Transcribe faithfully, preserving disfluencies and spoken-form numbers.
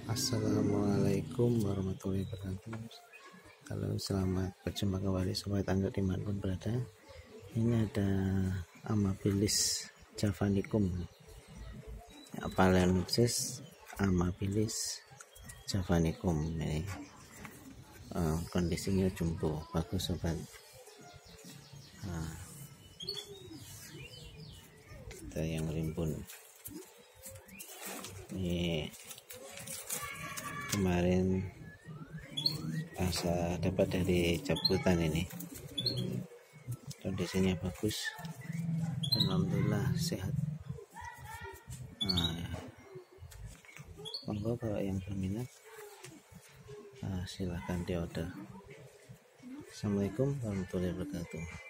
Assalamualaikum warahmatullahi wabarakatuh. Halo, selamat berjumpa kembali sobat anggrek dimanapun berada. Ini ada Amabilis javanicum, Phalaenopsis Amabilis javanicum. Ini uh, kondisinya jumbo, bagus sobat. Nah, kita yang rimbun ini kemarin saya dapat dari cabutan. Ini kondisinya bagus dan alhamdulillah sehat. Nah, monggo kalau yang berminat nah, silahkan diorder. Assalamualaikum warahmatullahi wabarakatuh.